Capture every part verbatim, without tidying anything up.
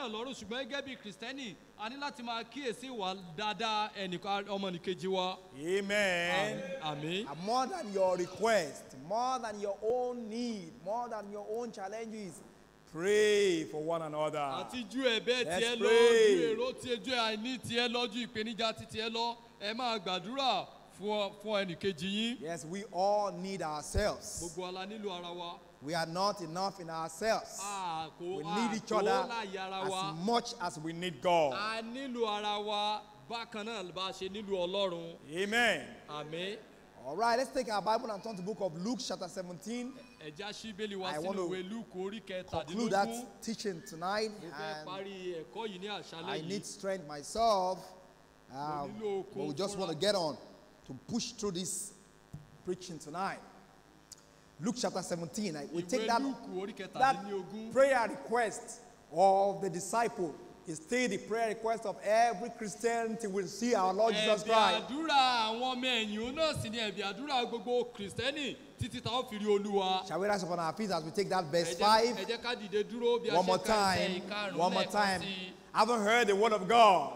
náà lọ́rùn ṣùgbọ́n gẹ́gẹ́ bí Kristẹni a ní láti máa kíyèsí ìwà dáadáa ẹnìkan ọmọnìkejì wa. Amen. Àmín. And more than your request, more than your own need, more than your own challenges, pray for one another. Àti ju ẹ̀bẹ̀ tiẹ̀ lọ, pray. ju èrò tiẹ̀, ju àìní tiẹ̀ lọ, ju ìpèníjà ti tiẹ̀ lọ, ẹ máa gbàdúrà fún fún ẹnìkejì yín. Yes, we all need ourselves. Gbogbo wa la nílò ara wa. We are not enough in ourselves. A kò We a need each kò other láyé ara wa. as much as we need God. A nílò ara wa bákan náà bá a ṣe nílò Ọlọ́run. Amen. Àmín. All right, let's take our Bible and turn to the book of Luke chapter seventeen. Ẹ já ṣí Bíbélì wa I sínú want to ìwé Lúùkù orí Conclude kẹtàdínlógún. that teaching tonight. Mo fẹ́ And parí ẹ̀kọ́ yìí ní àṣálẹ́ I yìí. need strength myself. Uh, Mo nílò but we okun just want to fúnra. get on to push through this preaching tonight. Luke chapter seventeen. I- We take Ìwé that, Lúùkù orí that kẹtàdínlógún. prayer request of the disciple is still the prayer request of every Christian till we see our Lord Jesus Ẹ̀bì Christ. àdúrà àwọn ọmọ ẹ̀yìn náà sì ni ẹ̀bì àdúrà gbogbo Kristẹni títí táwọn fi rí Olúwa. Shall we rise upon our feet as we take that Ẹ verse jẹ́- five? Ẹ jẹ́ ká dìde dúró bí a One ṣe more ka ẹsẹ̀ time. ìkarùn-ún One more lẹ́ẹ̀kan time. sí i. Haven't heard the word of God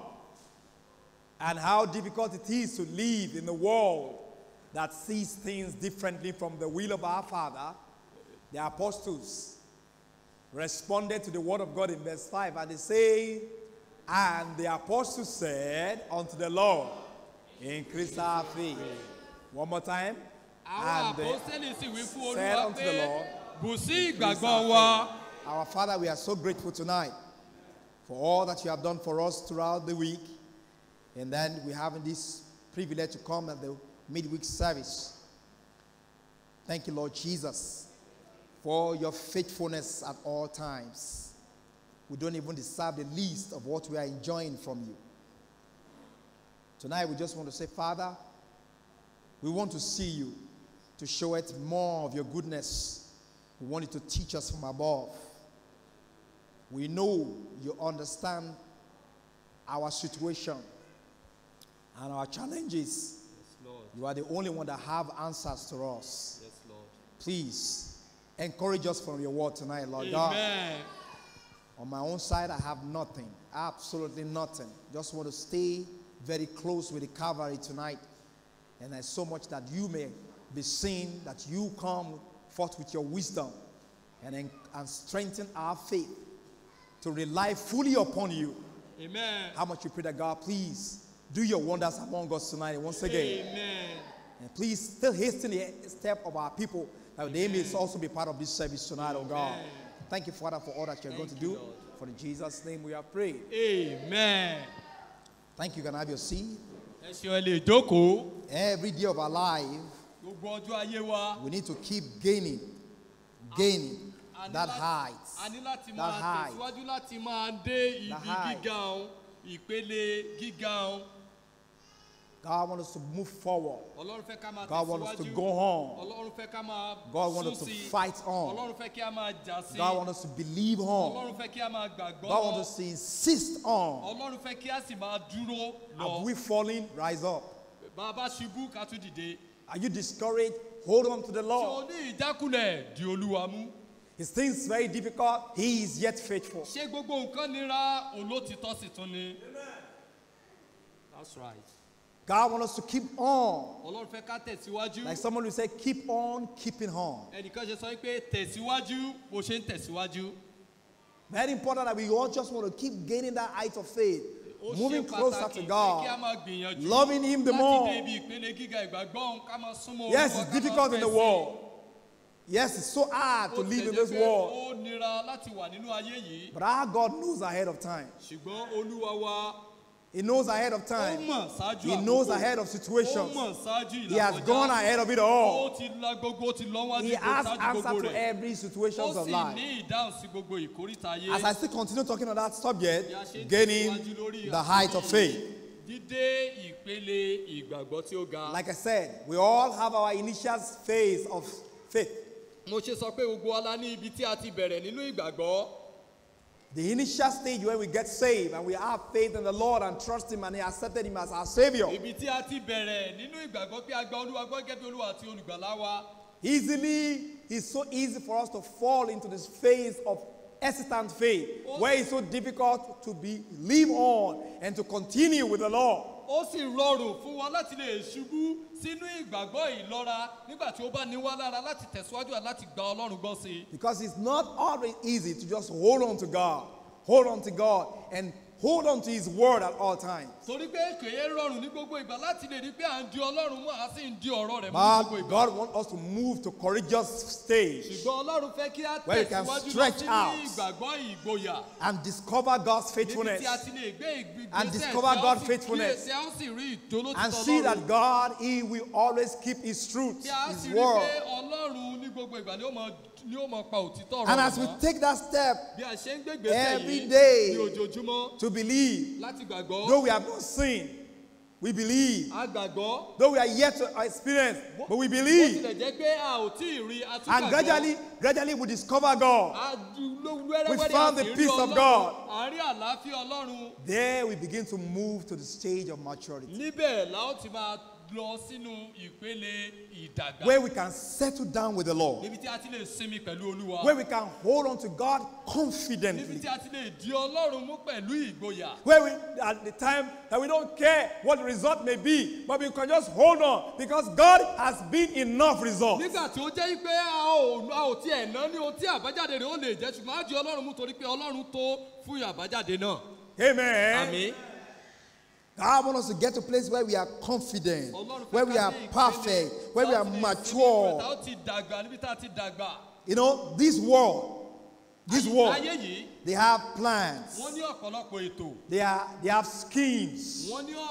and how difficult it is to live in the world that sees things differently from the will of our Father. The apostles responded to the word of God in verse five, and they say, and the apostles said unto the Lord, increase our faith. One more time. Àwọn And the- àpọ́sítélì sì wí fún said Olúwa unto the pé Lord, bù sí increase ìgbàgbọ́ our wa. faith. Our Father, we are so grateful tonight for all that you have done for us throughout the week. And then we have this privilege to come at the midweek service. Thank you, Lord Jesus, for your faithfulness at all times. We don't even deserve the least of what we are enjoying from you. Tonight, we just want to say, Father, we want to see you, to show it more of your goodness. We want you to teach us from above. We know you understand our situation and our challenges. Yes, Lord. You are the only one that have answers to us. Yes, Lord. Please encourage us from your word tonight, Lord God. Amen. On my own side, I have nothing, absolutely nothing. Just want to stay very close with the Calvary tonight. And there's so much that you may be seen, that you come forth with your wisdom and, en- and strengthen our faith to rely fully upon you. Amen. How much you pray that God, please do your wonders among us tonight once again. Amen. And please still hasten the step of our people that they may also be part of this service tonight, oh God. Amen. Thank you, Father, for all that you're going to Thank do. you, Lord. For in Jesus' name we have prayed. Amen. Thank you. You can have your seat. Ẹ ṣe ẹ lè jókòó. Every day of our life, Gbogbo ọjọ́ ayé wa. we need to keep gaining, gaining A ní that láti- height. A ní láti That máa height. tẹ̀síwájú láti máa dé ibi height. gíga ọ̀hún, ìpele gíga ọ̀hún. God wants us to move forward. Ọlọ́run fẹ́ ká máa God wants us to tẹ̀síwájú. go on. Ọlọ́run fẹ́ ká máa God wants sún us to sí i. fight on. Ọlọ́run fẹ́ kí a máa jà sí i. God wants us to believe on. Ọlọ́run fẹ́ kí a máa gbàgbọ́. God wants us to insist on. Ọlọ́run fẹ́ kí a sì máa dúró Have lọ. we fallen? Rise up. Bàbá ṣubú ká tún dìde. Are you discouraged? Hold on to the Ṣé Lord. o ní ìjákulẹ̀ di Olúwa mú? His things very difficult. He is yet faithful. Ṣé gbogbo nǹkan nira olótìtọ́ sì tún ni? That's right. God wants us to keep on. Ọlọ́run fẹ́ ká tẹ̀síwájú. Like someone will say, keep on keeping on. Ẹnìkan ṣe sọ pé tẹ̀síwájú bó ṣe ń tẹ̀síwájú. Very important that we all just want to keep gaining that height of faith. Ó Moving ṣe closer pàtàkì to pé kí a God. máa gbìyànjú Loving Him the láti more. dé ibi ìpele gíga ìgbàgbọ́ òun ká máa súnmọ́ Yes, Olúwa, it's ká máa difficult in the fẹ́ sí i. world. Yes, it's so hard Ó to live tilẹ̀ in jẹ́ this pé world. ó nira láti wà nínú ayé yìí. But our God knows ahead of time. Ṣùgbọ́n Olúwa wa He knows ahead of ó time. mọ̀ ṣáájú He knows àkókò. ahead of Ó situations. mọ̀ ṣáájú He has gone ìlàkọjá. ahead of it all. Ó ti la gbogbo ó ti lọ wájú He has ṣáájú answer gbogbo to rẹ̀. every situations Ó of sì life. ní ìdáhùn sí gbogbo ìkórìtà ayé. As I still continue talking on that subject, Bí a ṣe ń gaining tẹ̀síwájú lórí the height of àkórí faith. dídé ìpele ìgbàgbọ́ tí ó ga. Like I said, we all have our initial phase of faith. Mo ṣe sọ pé gbogbo wa la ní ibi tí a ti bẹ̀rẹ̀ nínú ìgbàgbọ́. The initial stage when we get saved and we have faith in the Lord and trust Him and He accepted Him as our Savior. Ibi tí a ti bẹ̀rẹ̀ nínú ìgbàgbọ́ pé a gba Olúwa gbọ́ gẹ́gẹ́ bí Olúwa àti olùgbàlà wa. Easily, it's so easy for us to fall into this phase of hesitant faith, where it's so difficult to believe on and to continue with the Lord. Ó sì rọrùn fún wọn láti lè ṣubú sínú ìgbàgbọ́ ìlọ́ra nígbà tí ó bá ní wá lára láti tẹ̀síwájú àti láti gba Ọlọ́run gbọ́ sí i. Because it's not always easy to just hold on to God, hold on to God, and hold on to His word at all times. Torí pé kèé rọrùn ní gbogbo ìgbà láti lè rí pé à ń di Ọlọ́run mú à sì ń di ọ̀rọ̀ rẹ̀ mú ní gbogbo But ìgbà. God wants us to move to courageous stage Ṣùgbọ́n Ọlọ́run fẹ́ kí á where we can tẹ̀síwájú lọ stretch sínú out ìgbàgbọ́ ìgboyà. and discover God's Níbi faithfulness tí a ti lè gbé ìgbésẹ̀ and tí discover a ó God's sì faithfulness kíyèsí, a ó sì rí ìdólótìtọ́ and see Ọlọ́run. that God, He will always keep His truth, Tí a sì His rí pé word. Ọlọ́run ní gbogbo ìgbà ni ó máa ni ó máa pa òtítọ́ ọ̀rọ̀ And rẹ̀ as we mọ́. take that step Bí a ṣe ń gbé ìgbésẹ̀ every yìí day ní ojoojúmọ́ to believe, láti gbàgbọ́, though we have not seen, we believe. a gbàgbọ́. Though we are yet to experience, but we Bó believe. tilẹ̀ jẹ́ pé a ò tí ì rí, a tún And gbàgbọ́. gradually, gradually we discover God. A dúró wẹ́rẹ́wẹ́rẹ́ found a the sì rí peace of Ọlọ́run. God. À ń rí àlàáfíà Ọlọ́run. There we begin to move to the stage of maturity, Níbẹ̀ la ó ti máa lọ sínú ìpele ìdàgbà. where we can settle down with the Lord, Níbi tí a ti lè sinmi pẹ̀lú Olúwa. where we can hold on to God Níbi confidently, tí a ti lè di Ọlọ́run mú pẹ̀lú ìgboyà. where we, at the time that we don't care what the result may be, but we can just hold on because God has been enough results. Nígbà tí ó jẹ́ pé a ò a ò tiẹ̀ ná ní ohun tí àbájáde rẹ̀ ó lè jẹ́, ṣùgbọ́n a di Ọlọ́run mú torí pé Ọlọ́run tó fún àbájáde náà. Amen. Àmín. God wants us to get to a place where we are confident, Ọlọ́run fẹ́ where we ká are dé ìpele perfect, where we tá are a ti lè sinmi, mature. tá a ti dàgbà níbi tá a ti dàgbà. You know, this world, this world, Ayé yìí, they have plans. wọ́n ní ọ̀pọ̀lọpọ̀ ètò. They are they have schemes, Wọ́n ní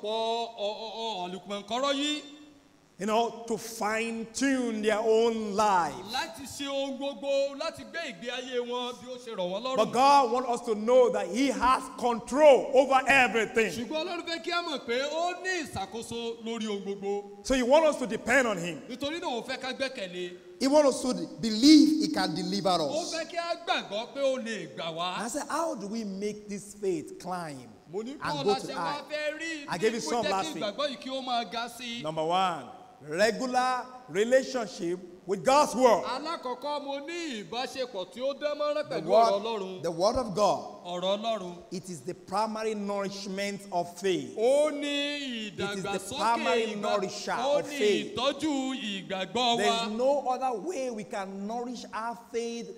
ọ̀pọ̀lọpọ̀ ọ̀lùpọ̀nkọ́rọ́ yìí you know, to fine tune their own life. láti ṣe ohun gbogbo láti gbé ìgbé ayé wọn bí ó ṣe rọ̀ wọ́n But lọ́rùn. God wants us to know that He has control over everything. Ṣùgbọ́n Ọlọ́run fẹ́ kí a mọ̀ pé ó ní ìṣàkóso lórí ohun gbogbo. So He wants us to depend on Him. Nítorí náà ó fẹ́ ká gbẹ́kẹ̀lé. He wants us to believe He can deliver Ó us. fẹ́ kí a gbàgbọ́ pé ó lè gbà wá. I said, how do we make this faith climb Mo ní and bọ́ọ̀ go la to ṣe wá high? fẹ́ rí I gave you bí kò some jẹ́ last kí week. ìgbàgbọ́ yìí kí ó máa ga sí i. Number one, regular relationship with God's word. Alákọ̀ọ́kọ́ mo ní ìbáṣepọ̀ tí ó dán mọ́rán The pẹ̀lú ọ̀rọ̀ word, Ọlọ́run. the word of God. Ọ̀rọ̀ Ọlọ́run. It is the primary nourishment of faith. Ó ní It is the ìdàgbàsókè primary ìgbà- nourisher ó of ní faith. ìtọ́jú ìgbàgbọ́ There wa. is no other way we can nourish our faith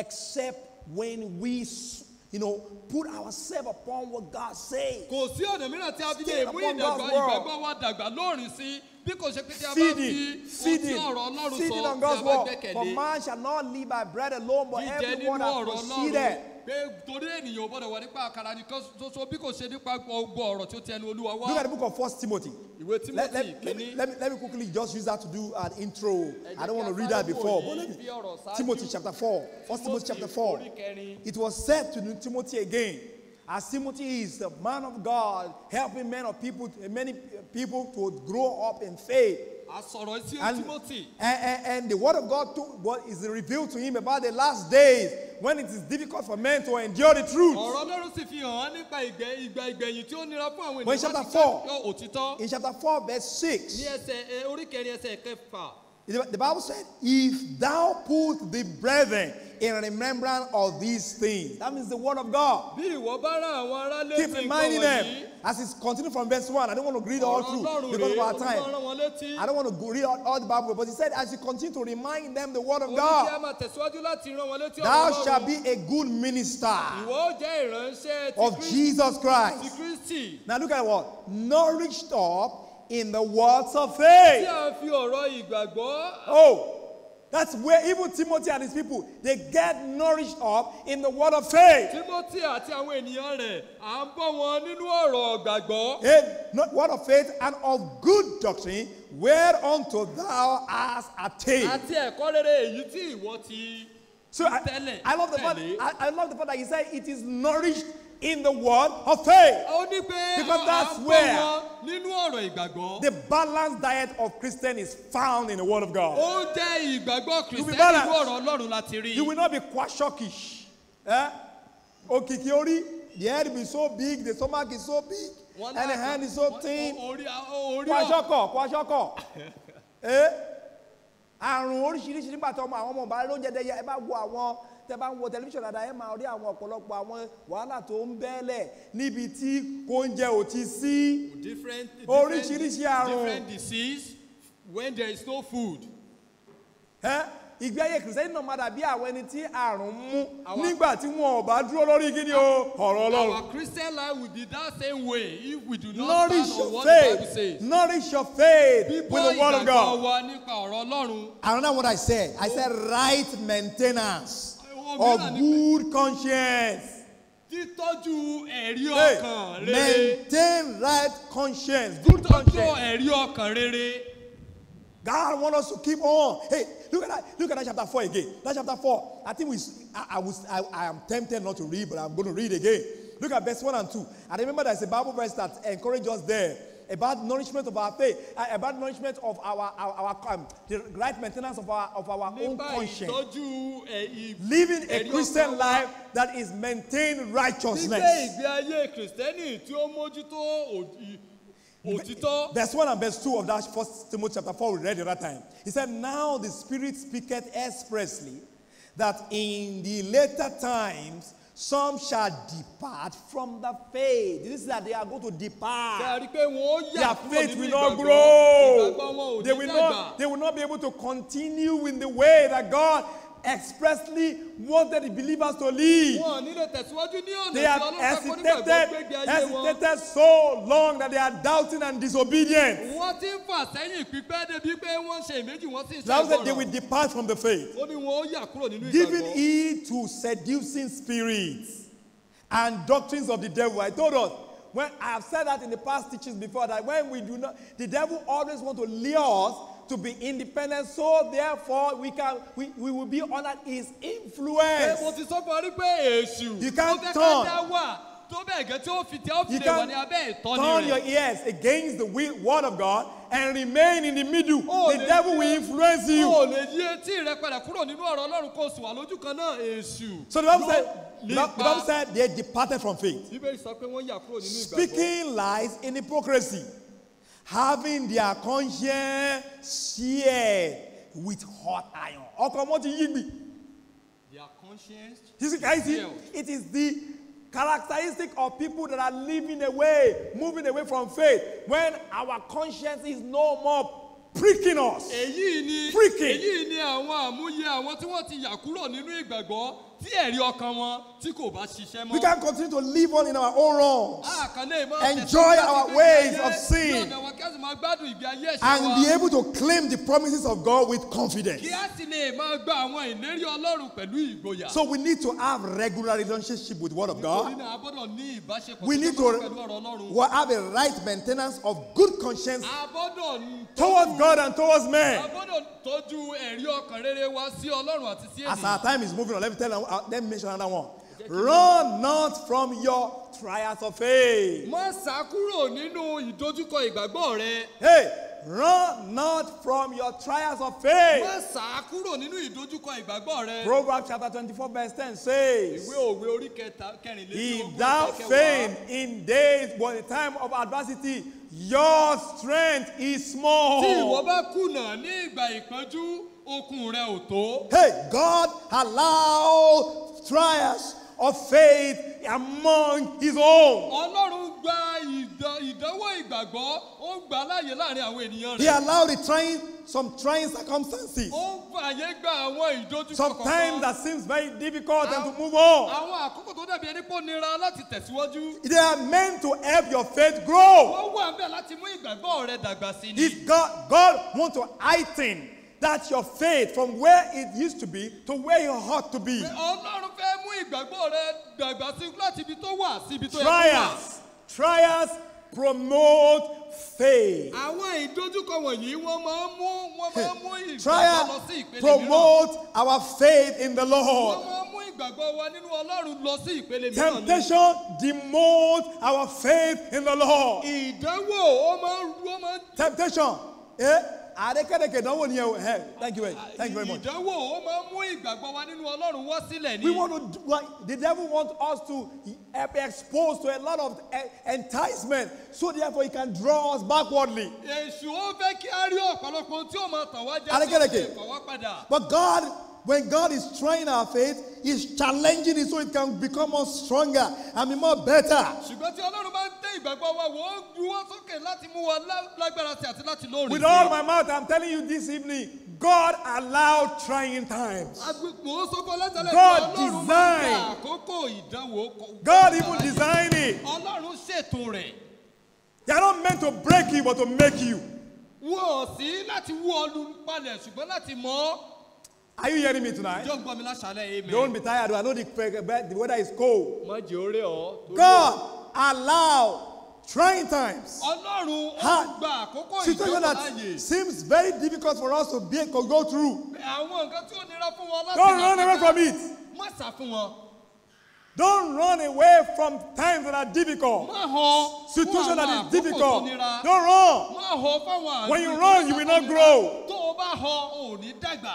except when we, s- you know, put ourselves upon what God says. Kò sí ọ̀nà mìíràn tí a fi lè Stand mú upon ìdàgbà God's word. ìgbàgbọ́ wa dàgbà lóòrìn sí bí kò ṣe pé tí a bá Feeding, fi ohun tí feeding, ọ̀rọ̀ Ọlọ́run feeding sọ on tí a God's bá word. For gbẹ́kẹ̀lé. man shall not live by bread alone, but Jíjẹ every nínú word that ọ̀rọ̀ proceeded. Ọlọ́run pé torí ènìyàn ò gbọ́dọ̀ wà nípa àkàrà nìkan ṣoṣo bí kò ṣe nípa gbogbo ọ̀rọ̀ tí ó ti ẹnu Olúwa Look at wá. the book of First Timothy. Ìwé Let, Tímótì let, let, me, kìíní. let, me, let me quickly just use that to do an intro. Ẹ I don't jẹ́ want to kí a read that sáré wò before. But yìí let me, bí ọ̀rọ̀ ṣáájú. Timothy chapter four. First Timothy chapter four. Orí kẹrin. It was said to Timothy again, as Timothy is a man of God, helping men of people, many people to grow up in faith. A sọ̀rọ̀ sí And, Tímótì. and, and, and the word of God to, what is revealed to him about the last days when it is difficult for men to endure the truth. Ọ̀rọ̀ Ọlọ́run sì fi hàn án nípa ìgbẹ́ ìgbà ìgbẹ̀yìn tí ó nira fún àwọn When ènìyàn chapter láti four. kẹ́kọ̀ọ́ òtítọ́. In chapter four, verse Ní six, ẹsẹ̀ ẹ, orí kẹrin ẹsẹ̀ kẹfà. the the Bible said, if thou put the brethren in remembrance of these things, that means the word of God. Bí ìwọ bá rán àwọn ará létí Keep nǹkan reminding them. wọ̀nyí. As it's continued from verse one, I don't want to read all Ọ̀rọ̀ through Ọlọ́run because of rèé, our Olúwa time. rán wọn létí. I don't want to go read all, all the Bible, but he said, as you continue to remind them the word of Ó ní kí a God, máa tẹ̀síwájú láti rán wọn létí ọ̀rọ̀ thou Ọlọ́run. shalt be a good minister Ìwọ ó jẹ́ ìránṣẹ́ ti of Kristi- Jesus ti Christ. Kristi. Now look at what? Nourished up in the words of Tí faith. a fi ọ̀rọ̀ ìgbàgbọ́. Oh, that's where even Timothy and his people, they get nourished up in the word of faith. Tímótì àti àwọn ènìyàn rẹ̀ à ń bọ́ wọn nínú ọ̀rọ̀ gbàgbọ́. A not word of faith and of good doctrine, whereunto thou hast attained. Àti ẹ̀kọ́ rere èyí tí ìwọ ti So I, tẹ́lẹ̀ I love the fact, tẹ̀lé. I, I love the fact that he said it is nourished in the word of faith. Ó ní pé Because à that's ń bọ́ where wọn nínú ọ̀rọ̀ ìgbàgbọ́. The balanced diet of Christian is found in the word of God. Ó jẹ́ ìgbàgbọ́ You be Kìrìsìtẹ́nì balanced. nínú ọ̀rọ̀ Ọlọ́run láti rí. You will not be kwashokish. Eh? Okiki ori, the head will be so big, the stomach is so big, Wọ́n and the náà- hand is so wọ́n- thin. Orí orí ọ̀- Kwashoko, kwashoko. Eh? Àrùn oríṣiríṣi nígbà tí ọmọ àwọn ọmọ ọba ló ń jẹdẹ ẹ bá wo àwọn tẹ́ bá ń wo tẹlifíṣàn dáadáa ẹ máa rí àwọn ọ̀pọ̀lọpọ̀ àwọn wàhálà tó ń bẹ́ẹ̀lẹ̀ níbi tí oúnjẹ ò ti sí. Different, Oríṣiríṣi different, àrùn. different disease when there is no food. Ẹ́ ìgbé ayé kìrìsìtẹ́nì náà máa dàbí àwọn ẹni tí àrùn mú Our- nígbà tí wọn ò bá dúró lórí kíni o ọ̀rọ̀ Ọlọ́run. Our Christian life will be that same way if we do not Nourish stand on your what the Bible faith. says. Nourish your faith Bíbọ́ with the word of ìgbàgbọ́ God. wa nípa ọ̀rọ̀ Ọlọ́run. Another what I said, I said right maintenance Ohun of mìíràn ni pé good conscience. títọ́jú ẹ̀rí Hey, ọkàn rere. maintain right conscience, good Títọ́jú conscience. ẹ̀rí ọkàn rere. God wants us to keep on. Hey, look at that. Look at that chapter four again. That chapter four. I think we. I, I was. I, I am tempted not to read, but I'm going to read again. Look at verse one and two. I remember there's a Bible verse that encourages us there about nourishment of our faith, uh, about nourishment of our our, our um, the right maintenance of our of our own Nípa conscience. ìtọ́jú ẹ̀- ì- Living a ẹ̀rí Christian ọkàn wa. life that is maintained righteousness. Gbígbé ìgbé ayé Kìrìsìtẹ́nì tí ó mójútó òdì- òtítọ́. Verse one and verse two of that first Timothy chapter four we read the other time. He said, now the Spirit speaketh expressly that in the later times some shall depart from the faith. This is that they are going to Ṣé a depart. rí i pé wọ́n ó Their yà kúrò faith nínú will not ìgbàgbọ́? grow. Ìgbàgbọ́ wọn ò They ní will dàgbà. not, they will not be able to continue in the way that God expressly wanted the believers to live. Wọn ò ní lè tẹ̀síwájú ní ọ̀nà They tí have Ọlọ́run fẹ́ kó nígbàgbọ́ hesitated, gbégbé ayé wọn. hesitated so long that they are doubting and disobedient. Wọ́n ti ń fà sẹ́yìn pípẹ́ débi pé wọ́n ń ṣe ìméjì wọ́n sì ń ṣe Bible said they will ìgbọràn. depart from the faith, Ó ní wọn ó yà kúrò nínú giving ìgbàgbọ́. heed to seducing spirits and doctrines of the devil. I told us, when I have said that in the past teachings before, that when we do not, the devil always want to lure us to be independent, so therefore we can we, we will be under his Ṣé mo influence. ti sọ fún ọ rí pé èṣù You tó can't fẹ́ ká turn. dá wà tó bẹ́ẹ̀ gẹ́ tí ó fi tí ó fi You lè wà can ní abẹ́ ìtọ́ni turn your rẹ̀. ears against the will, word of God and remain in the middle. Oh, The they- devil will influence you. O ò lè yí etí rẹ padà kúrò nínú ọ̀rọ̀ Ọlọ́run kó o sì wà lójú kan náà èṣù. So the Bible yóò said, the lépa. Bible said they departed from faith, Bíbélì sọ pé wọ́n yà kúrò nínú ìgbàgbọ́. speaking lies in hypocrisy, having their conscience seared with hot iron. Ọkọ̀ wọn ti yí gbì. Their conscience. You see, can you see? sealed. It is the characteristic of people that are living away, moving away from faith, when our conscience is no more pricking us. Èyí ni Freaking. èyí ni àwọn àmúyẹ àwọn tí wọ́n ti yà kúrò nínú ìgbàgbọ́ tí ẹ̀rí ọkàn wọn tí kò bá ṣiṣẹ́ mọ́. We can't continue to live on in our own wrongs A kàn lè máa Enjoy tẹ̀síwájú our láti gbé ways ìgbé of ayé sin. ní ọ̀nà wa kí a sì máa gbádùn ìgbé ayé ẹ̀ṣẹ̀ and wa. be able to claim the promises of God with confidence. Kí a sì lè máa gba àwọn ìlérí Ọlọ́run pẹ̀lú ìgboyà. So we need to have regular relationship with the Word of Torí God. náà a gbọ́dọ̀ ní ìbáṣepọ̀ We tó need dánmọ́rán to pẹ̀lú ọ̀rọ̀ Ọlọ́run. we have a right maintenance of good conscience A gbọ́dọ̀ towards God and towards a men. gbọ́dọ̀ tọ́jú ẹ̀rí ọkàn rere wa sí Ọlọ́run àti sí As our ènìyàn. time is moving on, let me tell you, uh, let me mention another one. Run not from your trials of faith. Má sá kúrò nínú ìdojúkọ ìgbàgbọ́ rẹ. Hey, run not from your trials of faith. Má sá kúrò nínú ìdojúkọ ìgbàgbọ́ rẹ. Proverbs chapter twenty-four verse ten says, Ìwé òwe orí kẹta kẹrìnlélógún if thou ẹsẹ̀ kẹwàá. faint in days but in time of adversity, your strength is small. Tí ìwọ bá kùnà ní ìgbà ìpọ́njú, okun rẹ ò tó. Hey, God allow trials of faith among his own. Ọlọ́run gba ìdán- ìdánwò ìgbàgbọ́, ó gbà á láàyè láàrin àwọn ènìyàn He rẹ̀. allowed the trying, some trying circumstances. Ó ń fààyè gba àwọn ìdojúkọ Sometimes kọ̀ọ̀kan. that seems very difficult and to move on. Àwọn àkókò tó dàbí ẹni pé ó nira láti tẹ̀síwájú. They are meant to help your faith grow. Wọ́n wà ń bẹ̀ láti mú ìgbàgbọ́ rẹ dàgbà sí ni. If God, God wants to heighten that your faith from where it used to be to where it ought to be. Ọlọ́run fẹ́ mú ìgbàgbọ́ rẹ dàgbà sí láti ibi tó wà sí ibi tó yẹ kó wà. Trials, trials promote faith. Àwọn ìdojúkọ wọ̀nyí wọ́n máa ń mú wọ́n máa ń mú ìgbàgbọ́ lọ Trials sí ìpele mìíràn. promote our faith in the Wọ́n Lord. máa ń mú ìgbàgbọ́ wa nínú Ọlọ́run lọ sí ìpele mìíràn ni. Temptation demotes our faith in the Lord. Ìdánwò ó máa ń ó máa ń Temptation. Eh? Àrékèrèkè ìdánwò nìyẹn o. Eh, Thank you, very- thank you very much. ìdánwò ó máa ń mú ìgbàgbọ́ wa nínú Ọlọ́run wá sílẹ̀ ni. We want to, do- like, the devil wants us to eh, be exposed to a lot of eh, enticement, so therefore he can draw us backwardly. Èṣù ó fẹ́ kí á rí ọ̀pọ̀lọpọ̀ ohun tí ó máa tàn wá jẹ tí ó Àrékèrèkè. lè fà wá padà. But God when God is trying our faith, He's challenging it so it can become more stronger and be more better. ṣùgbọ́n tí ọlọ́run bá ń dé ìgbàgbọ́ wa wò ó ju wọ́n sókè láti mú wa lá- lágbára sí àti láti lóore With sí. all my mouth, I'm telling you this evening, God allowed trying times. Agbègbè ó sọ́kọ́ lẹ́tẹ̀lẹ́ God pé ọlọ́run máa ń designed. gba àkókò ìdánwò. God even designed it. ọlọ́run ṣètò rẹ̀. They are not meant to break you, but to make you. Wọ́n ò sí láti wú ọlù palẹ̀ ṣùgbọ́n láti mọ̀ ọ́. Are you hearing me tonight? Ìjọ ń gbọ́ mi láṣálẹ̀ amen. Don't be tired. I know the, the weather is cold. Má jẹ́ orí ọ̀. God allowed trying times. Ọlọ́run ó Hard gba àkókò Situation ìdánwò that láàyè. seems very difficult for us to be to go through. Àwọn nǹkan tí ó nira fún wọn láti Don't là run away kọjá, from it. má sá fún wọn. Don't run away from times that are difficult. Má họ fún Situation àwọn that is àkókò tó difficult. nira. Don't run. Má họ fáwọn When you àkókò run, tó you will not nira. grow. Tó o bá họ, ò ní dàgbà.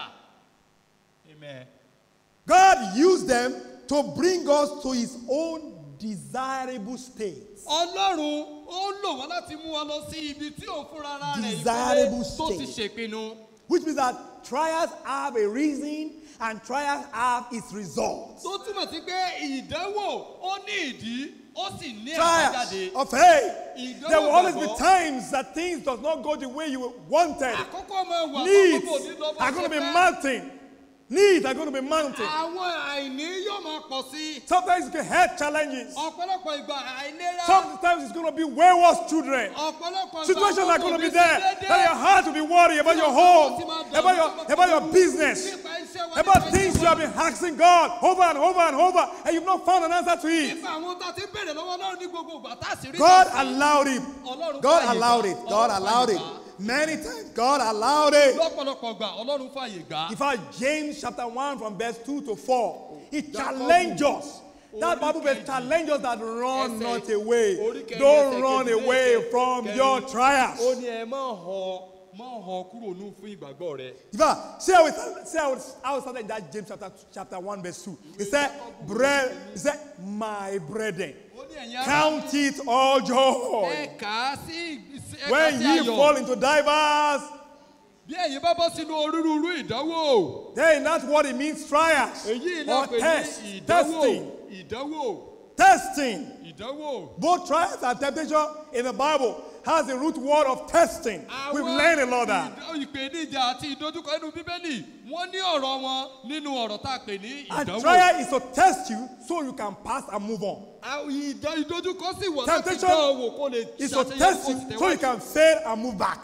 Amen. God used them to bring us to His own desirable state. Ọlọ́run ó lò wọ́n láti mú wa lọ sí ibi tí òun fúnra ara rẹ̀ Desirable ìfẹ́ tó ti state. ṣèpinnu. Which means that trials have a reason and trials have its results. Tó túmọ̀ sí pé ìdánwò ó ní ìdí ó sì ní Trials àbájáde. of faith. Ìdánwò There will always be gbàgbọ́. times that things does not go the way you wanted. Àkókò máa wà Needs àkókò ní lọ bó are ṣe going to be fẹ́. mounting. Needs are going to be mounting. Àwọn àìní yóò máa pọ̀ sí. Sometimes you can have challenges. Ọ̀pọ̀lọpọ̀ ìgbà àìlera. Sometimes it's going to be wayward children. Ọ̀pọ̀lọpọ̀ ìgbà Situations are going to be àwọn there. òbí sí That your heart will be worried about your home, about your, about your business, Nípa iṣẹ́ wa, about nípa things iṣẹ́ you wa. have been asking God over and over and over, and you've not found an answer to it. Nípa àwọn tá a ti ń bèrè lọ́wọ́ Ọlọ́run ní gbogbo ìgbà tá a sì rí God ìdásí. allowed it. Ọlọ́run God fàyè allowed gbà. it. God Ọlọ́run allowed fàyè it. gbà. Many times, God allowed it. Lọ́pọ̀lọpọ̀ ìgbà Ọlọ́run fàyè gbà. In fact, James chapter one from verse two to four, it challenges us. That Bible verse challenges us that run not away. Don't run away from your Ó trials. ní ẹ má họ má họ kúrò nù fún ìgbàgbọ́ rẹ. In fact, see how it, see how it, how it started in that James chapter, chapter one verse two. He said, "Bread," he said, "My brethren, Ó ní ẹ̀yin ará count it all joy ẹ kà á sí ẹ kà when sí ye ayọ̀. fall into divers." Bí ẹ̀yin bá bọ́ sínú onírúurú ìdánwò. Then that's what it means, trials Èyí or náà pè test, ní ìdánwò. testing, Ìdánwò. testing. Ìdánwò. Both trials and temptation in the Bible has the root word of testing. We've learned a lot of that. Ìdá- ìpèníjà àti ìdojúkọ inú Bíbélì wọ́n ní ọ̀rọ̀ wọn nínú ọ̀rọ̀ tá a pè ní And ìdánwò. trial is to test you so you can pass and move on. Àwọn ìdá- ìdojúkọ sì wà láti Temptation dán ọ wò kó lè It's to ṣàṣeyọrí test kó you sì so you tẹ̀wájú. can fail and move back.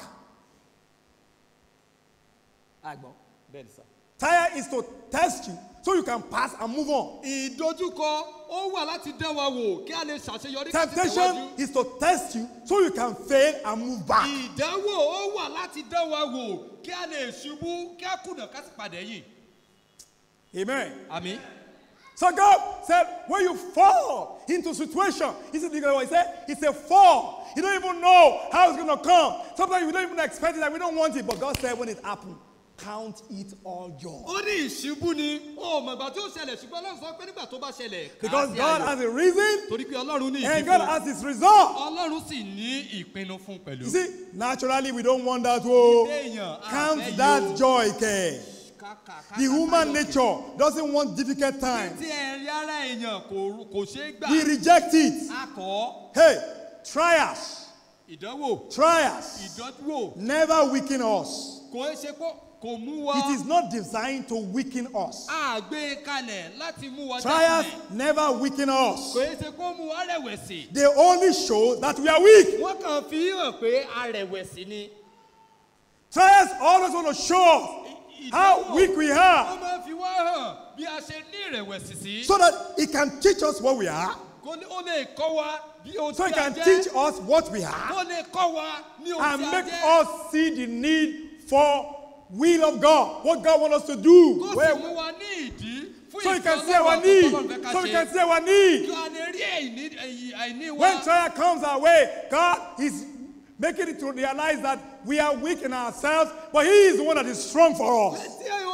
Àgbọ̀n bẹ́ẹ̀ ni sà. Trial is to test you so you can pass and move on. Ìdojúkọ ó wà láti dán wa wò kí a lè ṣàṣeyọrí ká sì Temptation tẹ̀wájú. is to test you so you can fail and move back. Ìdánwò ó wà láti dán wa wò kí a lè ṣubú kí a kùnà ká sì padà yìí. Amen. Àmín. So God said, when you fall into situation, he said, he said, it's a fall. You don't even know how it's going to come. Sometimes we don't even expect it and we don't want it. But God said, when it happens, count it all joy. Ó ní ìṣubú ni ó mọ̀ ìgbà tí ó ṣẹlẹ̀ ṣùgbọ́n Ọlọ́run sọ pé nígbà tó bá ṣẹlẹ̀ kà á Because sí God ayọ̀. has a reason Torí pé Ọlọ́run ní and ìdí God fún. has his result. Ọlọ́run sì ní ìpinnu fún pẹ̀lú. You see, naturally we don't want that. Oh, Èèyàn count àfẹ́ that yóò. joy, okay? Ká- ká- ká- The ká- human ká- nature doesn't want difficult times. Tí ẹ̀rí ara èèyàn kò kò ṣeé gbà. We reject it. A kọ̀ Hey, trials, ìdánwò trials ìdánwò never weaken us. kò ń ṣe pé kò mú wa. It is not designed to weaken us. A gbé e kalẹ̀ láti mú wa Trials jákulẹ̀. never weaken us. Kò ń ṣe kó mú wa rẹ̀wẹ̀sì. They only show that we are weak. Wọ́n kàn fi hàn pé a rẹ̀wẹ̀sì ni. Trials always want to show us how weak we Wọ́n are máa fi wá hàn bí a ṣe ní ìrẹ̀wẹ̀sì sí. so that it can teach us what we are, Kó ní- Ó lè kọ́ wa bí ohun so tí it a can jẹ́. teach us what we are, Ó lè kọ́ wa ní ohun and tí a make jẹ́. us see the need for will of God, what God wants us to do. Kó sì Where- mú wa ní ìdí fún so you ìfẹ́ can see Ọlọ́run our àti need. Ọlọ́run fẹ́ ká So you ṣe. can see our need. Kí a lè rí àìní- àì- àìní wa. When trial comes our way, God is making it to realize that we are weak in ourselves, but He is the one that is strong for us. Tí ẹ̀yin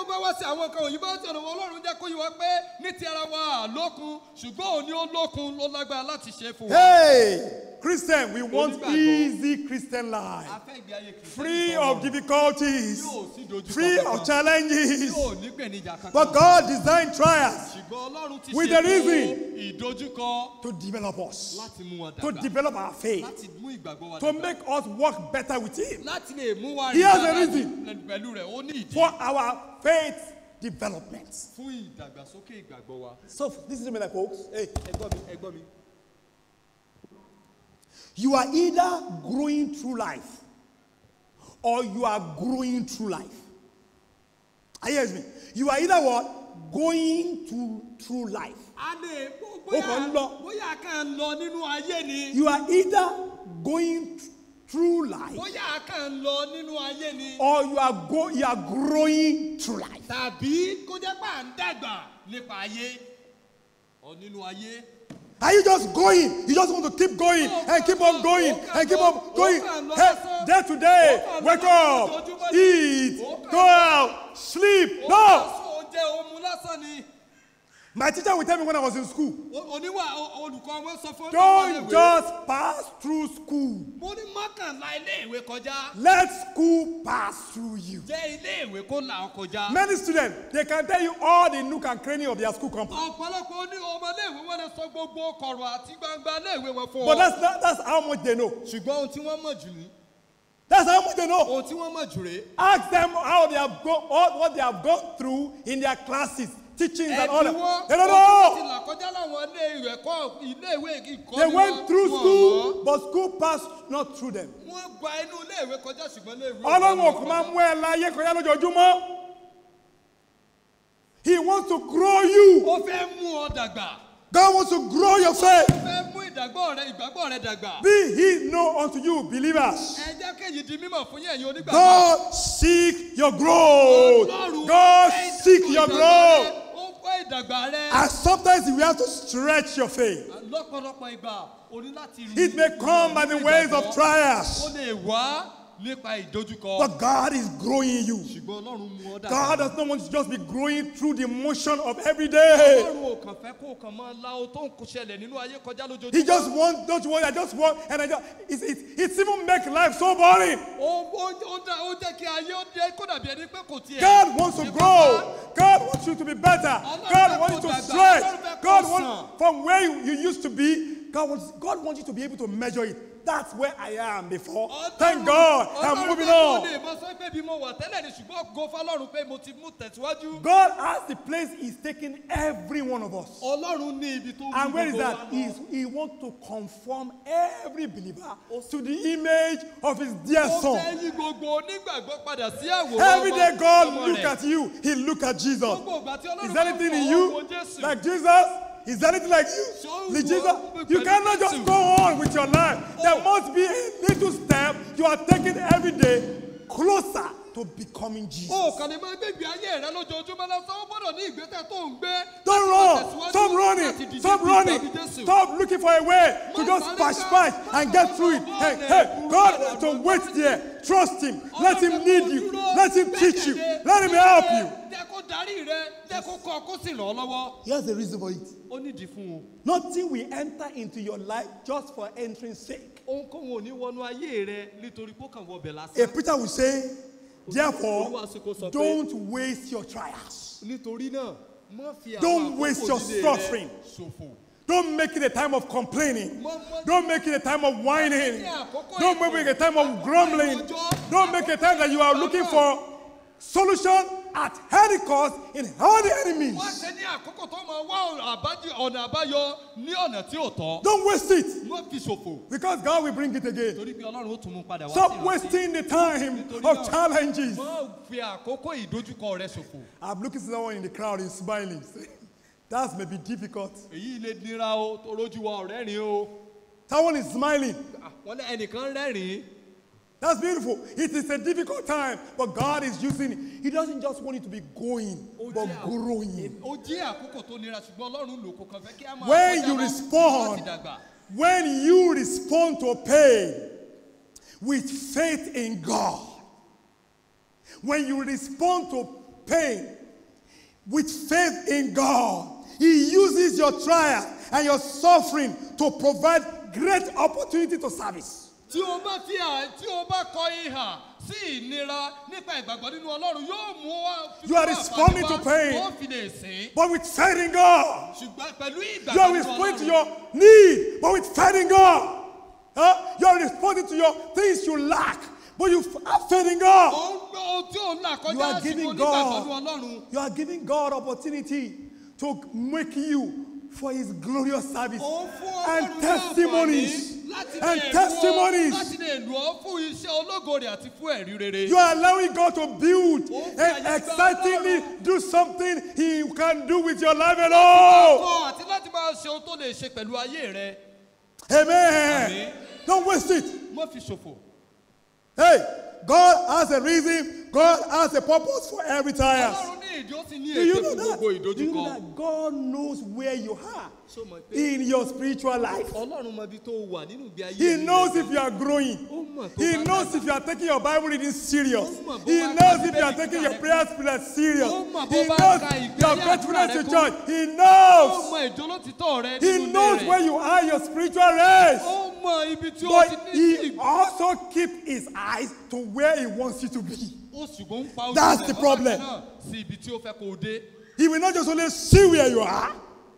bá wá sí àwọn nǹkan òyìnbó tí ọ̀nà ọlọ́run jẹ́ kó yí wa pé ní ti ara wa lókun ṣùgbọ́n òun ni ó lókun ló lágbára láti ṣe fún wa. Hey, Christian, we want Onígbàgbọ́. easy Christian life. A fẹ́ ìgbé ayé Kìrìsìtẹ́nì Free tọrọ. of difficulties, Yóò sí dojúkọ free kankan. of challenges. Yóò ní ìpèníjà kankan. But God designed trials ṣùgbọ́n ọlọ́run ti with ṣètò a reason. ìdojúkọ to develop us, láti mú wa to dàgbà. develop our faith, Láti mú ìgbàgbọ́ wa to dàgbà. make us work better with Him, Láti lè mú wa He rìn has a dáadáa reason. pẹ̀lú rẹ̀ ó ní ìdí. for our faith development. Fún ìdàgbàsókè ìgbàgbọ́ wa. So, listen to me, like folks. Hey, Ẹgbọ́n mi, ẹgbọ́n mi. you are either growing through life or you are growing through life. Are you hearing me? You are either what? Going through through life. A lè Ó kàn ń lọ. bóyá kàn ń lọ nínú ayé ni. You are either going th- through life Bóyá kàn ń lọ nínú ayé ni. or you are go you are growing through life. Tàbí kó jẹ́ pé à ń dàgbà nípa ayé. Ọ nínú ayé. Are you just going? You just want to keep going and keep on going and keep on going. Hey, day to day, wake up, eat, go out, sleep. No. Ó jẹ́ ohun lásán ni. My teacher would tell me when I was in school, O- Oníwà o- olùkọ́ wọn sọ fún don't just pass through school. Mo ní mọ́kànlá ilé ìwé kọjá. Let school pass through you. Jẹ́ ilé ìwé kó là ọ́ kọjá. Many students, they can tell you all the nook and cranny of their school campus. Ọ̀pọ̀lọpọ̀ ní ọmọ ilé ìwé wọn lè sọ gbogbo kọ̀rọ̀ àti gbangba ilé ìwé wọn fún ọ. But that's, that, that's how much they know. Ṣùgbọ́n ohun tí wọ́n mọ̀ jù ní. That's how much they know. Ohun tí wọ́n mọ̀ jù rèé. Ask them how they have go, all, what they have gone through in their classes, teachings and all that. They don't know. They went through school, but school passed not through them. Ọlọ́run ò kò máa mú ẹ láyé kọjá lójoojúmọ́. He wants to grow you. Ó fẹ́ mú ọ dàgbà. God wants to grow your faith. Ó fẹ́ mú ìdàgbọ́ rẹ ìgbàgbọ́ rẹ dàgbà. Be he known unto you, believers. Ẹ jẹ́ kéyìí di mímọ̀ fún yẹn ẹ̀yin onígbàgbọ́. God seek your growth. Ọlọ́run God fẹ́ seek ìdàgbọ́ your rẹ. growth. Ó fẹ́ ìdàgbà rẹ. And sometimes we have to stretch your faith. Lọ́pọ̀lọpọ̀ ìgbà o ní láti rí. It may come by the ways of Ó trials, lè wá nípa ìdojúkọ. but God is growing you. Ṣùgbọ́n Ọlọ́run mú ọ dàgbà. God does not want you to just be growing through the motion of every day. Ọlọ́run ò kàn fẹ́ kó o kàn máa la o tó ń ṣẹlẹ̀ nínú ayé kọjá lójoojúmọ́. He just wants, don't you want, I just want, and I just, it's, it's, it's even make life so boring. Ó ó ó dá ó jẹ́ kí ayé ó dé kó dàbí ẹni pé kò tiẹ̀. God wants to grow. God wants you to be better. God wants you to stretch. God wants, from where you, you used to be, God wants, God wants you to be able to measure it. That's where I am before. Thank God. I'm moving on. God has the place He's taking every one of us. And where is that? He's, he wants to conform every believer to the image of His dear Son. Every day God look at you, He look at Jesus. Is there anything in you like Jesus? Is there anything like you? Like Jesus? You cannot just go on with your life. There must be a little step you are taking every day closer to becoming Jesus. Don't run. Stop running. Stop running. Stop looking for a way to just splash splash and get through it. Hey, hey, God, don't wait there. Trust Him. Let Him lead you. Let Him teach you. Let Him help you. He has a reason for it. Nothing will enter into your life just for entering sake. A preacher will say, therefore, don't waste your trials. Don't waste your suffering. Don't make it a time of complaining. Don't make it a time of whining. Don't make it a time of grumbling. Don't make it a time that you are looking for solution at any cost in all the enemies. Don't waste it. Because God will bring it again. Stop wasting the time of challenges. I'm looking at someone in the crowd and smiling. That may be difficult. Someone is smiling. That's beautiful. It is a difficult time, but God is using it. He doesn't just want you to be going, but growing. When you respond, when you respond to pain with faith in God, when you respond to pain with faith in God, He uses your trial and your suffering to provide great opportunity to service. Tí o bá fi à tí o bá kọ ìhà sí ìnira nípa ìgbàgbọ́ nínú Ọlọ́run yóò mú wá. You are responding to pain. Wọ́n fi lè sìn. But with faith in God. Ṣùgbọ́n pẹ̀lú ìgbàgbọ́ You are nínú responding to Ọlọ́run. your need, but with faith in God. Huh? You are responding to your things you lack, but you have faith in God. Ó ń gbọ́ ohun tí ò ń là You kọjá are sí giving onígbàgbọ́ nínú God, Ọlọ́run. you are giving God opportunity to make you for His glorious service Ó ń fún and Ọlọ́run ní testimonies àǹfààní láti and lè lò ó- testimonies. láti lè lò ó fún iṣẹ́ ológo rẹ̀ àti fún ẹ̀rí rere. You are allowing God to build Ó fi and àyè gba excitingly Ọlọ́run. do something He can do with your life alone. Kọ́ àti láti máa ṣe ohun tó lè ṣe pẹ̀lú ayé rẹ. Amen. Àmín. Don't waste it. Má fi ṣòfò. Hey, God has a reason, God has a purpose for every trial. Ọlọ́run ní ìdí ó sì ní Do ète you know fún that? gbogbo Do you know ìdojúkọ. that God knows where you are Ṣó mọ̀ pé in your spiritual life? Ọlọ́run mọ ibi tó wà nínú ìgbé ayé He rẹ. knows if you are growing. Ó mọ̀ tó He bá knows dàgbà. if you are taking your Bible reading serious. Ó mọ̀ bó He bá knows ka if you are Bíbélì taking kíkà your rẹ prayer spirit serious. Ó mọ̀ bó He bá knows ka ìgbé your ayé faithfulness àdúrà to rẹ church. kún. He Ó knows. mọ ìjólótìtọ́ rẹ He nínú ilé knows rẹ. where you are in your spiritual race. Ó mọ ibi tí ó But ti ní He sí. also keeps His eyes to where He wants you to be. Ó ṣùgbọ́n ń pa ojú That's rẹ̀ the bákan problem. náà sí ibi tí ó fẹ́ kó o dé. He will not just only see where you are.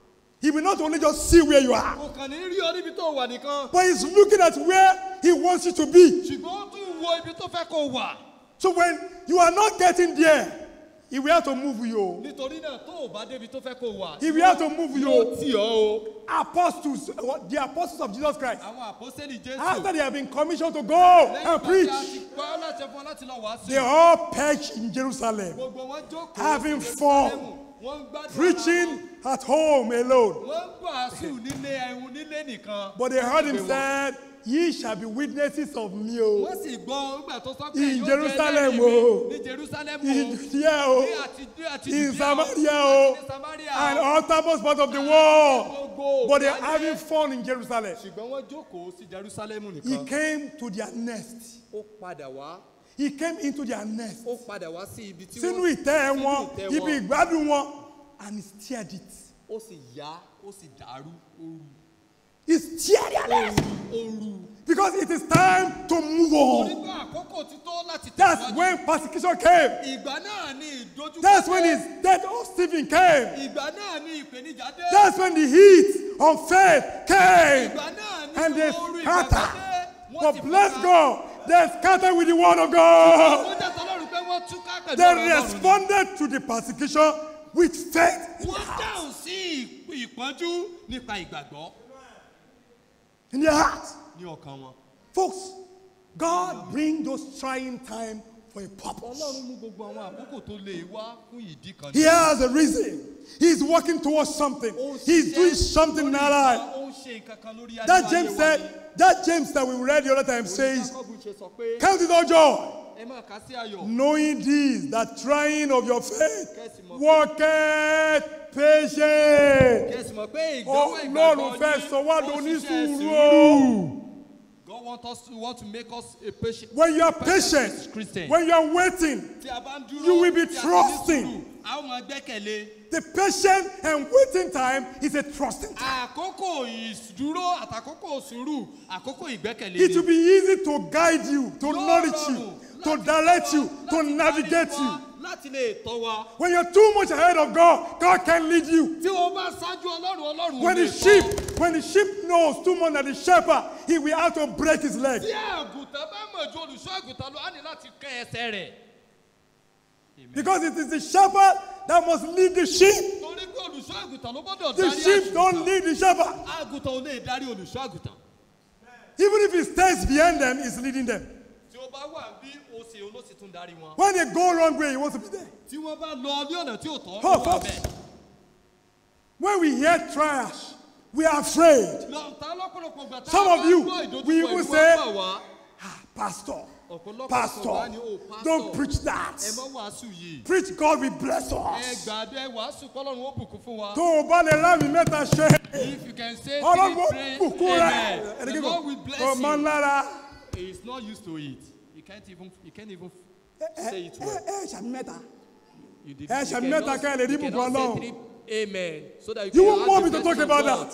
He will not only just see where you are. Kò kàn ní rí ọ níbi tó wà nìkan. But He's looking at where He wants you to be. Ṣùgbọ́n ó tún wo ibi tó fẹ́ kó o wà. So when you are not getting there, He will have to move you. Nítorí náà tó o bá débi tó fẹ́ kó o wà. He will have to move Yóò you. tì ọ́ o. Apostles, what- the apostles of Jesus Christ, Àwọn àpọ́sẹ́lì Jésù. after they have been commissioned to go Lẹ́yìn and ìgbà tí a preach, ti pa ọ́ láṣẹ fún ọ láti lọ wàásù. they all perched in Jerusalem, Gbogbo wọn jókòó. having sí fun, Jerusalem. Wọ́n ń gbádùn ara wọn. preaching at home alone. Wọ́n ń wàásù nílé ẹ̀hún nílé nìkan. But they heard Him said, Ye shall be witnesses of me. Oh. Wọ́n sì gbọ́ nígbà tó sọ pé In yóò jẹ́ Jerusalem, ẹlẹ́rìí oh. mi ní Jerusalem o. In Judea, oh. Ní àti ní àti In Judea o. Samaria, Àti oh. ní Samaria And o. uttermost part of the world. Gbogbo But they're ayé. having fun in Jerusalem. Ṣùgbọ́n wọ́n jókòó sí Jerusalem He nìkan. came to their nest. Ó padà wá. He came into their nest. Ó padà wá sí ibi tí Sínú wọ́n ìtẹ́ sínú wọn, ìtẹ́ ibi wọn. ìgbádùn wọn, and he stirred it. Ó sì yá, ó sì dàrú, ó rú. He stirred their nest. Ó rú. Because it is time to move Torí on. pé àkókò ti tó láti That's tẹ̀síwájú. when persecution came. Ìgbà náà ni ìdojúkọ That's when dé. his death of Stephen came. Ìgbà náà ni ìpèníjà dé. That's when the heat of faith came. Ìgbà náà ni And they ooru ìgbàgbọ́ scatter. dé. Wọ́n But sì bless fọ́nká. God, they scattered with the word of God. Ó jẹ́ tọ́lọ́run pé wọ́n túká pẹ̀lú They ọ̀rọ̀ Ọlọ́run ni. responded to the persecution with faith. Wọ́n dáhùn sí ìp- ìpọ́njú nípa ìgbàgbọ́ In their heart. ní ọkàn wọn. Folks, God brings those trying times for a purpose. Ọlọ́run mú gbogbo àwọn àkókò tó lè wá fún ìdí kan. He has a reason. He's working towards something. Ó ń He's ṣiṣẹ́ doing something in lórí our ìgbà, life. ó ń ṣe nǹkan kan lórí ayé That wa James ni. said, that James that we read the other time says, Jákọ́bù ṣe sọ pé count it all joy, ẹ máa kà sí ayọ̀. knowing this, that trying of your faith Kẹ́sì mọ̀ pé- worketh patience. Kẹ́sì mọ̀ pé ìgbàgbọ́ Ọlọ́run ìgbàgbọ́ fẹ́ yín sọ wá ó lóní ṣiṣẹ́ sùúrù. God want us to want to make us a patient. When you are patient patient, Christian. when you are waiting, Tí a bá ń dúró, you will be tí a sì ní trusting. sùúrù, a ó máa gbẹ́kẹ̀lé. the patient and waiting time is a trusting time. Àkókò ìdúró àtàkókò sùúrù, àkókò ìgbẹ́kẹ̀lé It ni. will be easy to guide you, to Yóò nourish you, rọrùn to láti direct tọ́ you, wa, to láti navigate darí you. wa, láti lè tọ́ wa. When you're too much ahead of God, God can lead you. Tí o bá ṣáájú Ọlọ́run, Ọlọ́run ò When lè the tọ́. sheep, when the sheep knows too much that the shepherd, he will have to break his leg. Tí àgùntàn bá mọ̀ ju olùṣọ́ àgùntàn lọ, á ní láti kẹ́ ẹsẹ̀ rẹ̀. Because it is the shepherd that must lead the sheep. Torí pé olùṣọ́ àgùntàn ló gbọ́dọ̀ The darí sheep don't àgùntàn. lead the shepherd. Àgùntàn ò lè darí olùṣọ́ àgùntàn. Even if he stays behind them, he's leading them. Tí o bá wà bí o ṣe o ló sì tún darí wọn. When they go wrong way, he wants to be there. Tí wọ́n bá lọ ní ọ̀nà tí ò tọ́, Oh, ó wà folks. bẹ́ẹ̀. When we hear trash, we are afraid. Lọ́ọ̀tà lọ́pọ̀lọpọ̀ gbà tá a Some bá of you, gbọ́ ìdojúkọ we even ìlú say, wa bà wá. Ah, pastor, Ọ̀pọ̀lọpọ̀ pastor, sọ̀rọ̀ á ní, "Oh, pastor, don't preach ẹ that. má wàásù yìí. Preach God will bless Ẹ us. gbàdé ẹ wàásù kọ́lọ́run ó bùkún fún wa. Tó o bá lè rá mi mẹ́ta ṣe. If you can say Ọlọ́run three ó prayer, bùkún amen. rẹ̀. The Lord will bless Kò mọ you. lára. He is not used to it. He can't even he can't even Ẹ say it ẹ well. ẹ ṣàmì mẹ́ta. You, did, Ẹ you, ṣe mẹ́ta ká ẹ lè rí you bùkún cannot say Ọlọ́run. three amen so that you, You can won't have want the me to talk blessing of about God. that.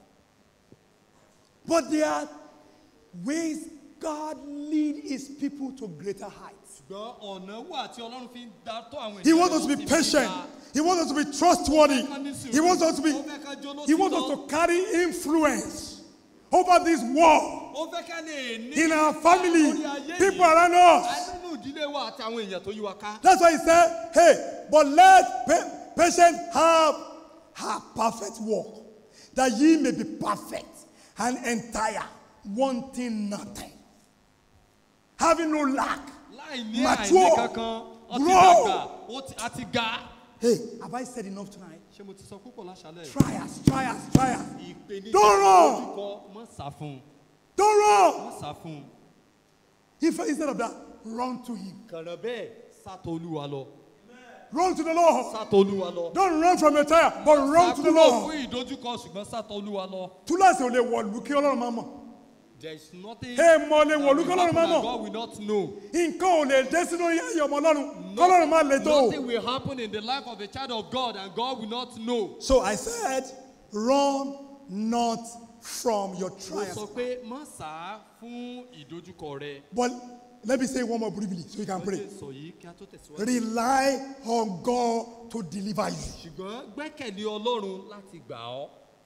But there are ways God lead his people to greater heights. ṣùgbọ́n ọ̀nà wà tí Ọlọ́run fi ń dá tó àwọn He ènìyàn wants us to lọ be sí patient. gíga. He wants us to be trustworthy. He wants us to be, he wants us to carry influence over this world, Ó fẹ́ ká lè ní in our family, lórí ayé people yìí. around us. Nínú ìdílé wa àti àwọn èèyàn tó yí wa ká. That's why he said, hey, but let pa- patient have her perfect work, that ye may be perfect and entire, wanting nothing, having no lack. Láì ní àìní Mature. kankan, ó ti Grow. dàgbà, ó ti- a ti ga. Hey, have I said enough tonight? Ṣé mo ti sọ púpọ̀ láṣálẹ̀? Try us, try us, try us. Ìpèníjà Don't run. lójúkọ, mọ́ sá fún un, Don't run. mọ́ sá fún un. If instead of that, run to him. Kànáà bẹ́ẹ̀ sátọ̀ Olúwa lọ. Run to the Lord. Sátọ̀ Olúwa lọ. Don't run from your tire, but run to the Sá kúrò Lord. fún ìdojúkọ ṣùgbọ́n sátọ̀ Olúwa lọ. Túláàsì ò lè wọ̀lú kí Ọlọ́run máa mọ̀. There is nothing Ẹ mọ̀ lè that wọ̀lú will kí Ọlọ́run happen máa that mọ̀. God will not know. Nǹkan ò lè dé sínú ayé ọmọ Ọlọ́run. Kọ́lọ́run máa lè tó. Nothing will happen in the life of a child of God and God will not know. So I said, run not from your Mo trials. sọ pé má sá fún ìdojúkọ rẹ. But let me say one more briefly so you can Wọ́n pray. ti sọ yìí kí a tó tẹ̀síwájú. Rely on God to deliver you. Ṣùgbọ́n gbẹ́kẹ̀lé Ọlọ́run láti gbà ọ́.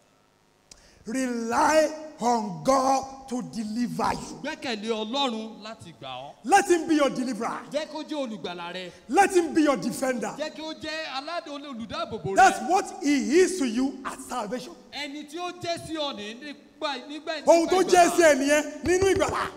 Rely on God to deliver you. Gbẹ́kẹ̀lé Ọlọ́run láti gbà ọ́. Let him be your deliverer. Jẹ́ kó jẹ́ olùgbàlà rẹ. Let him be your defender. Jẹ́ kí ó jẹ́ aládé olùdáàbòbò That's rẹ. what he is to you at salvation. Ẹni tí ó jẹ́ sí ọ ní nígbà nígbà Ohun tó jẹ́ sí ìgbàlà. ẹ nìyẹn nínú ìgbàlá.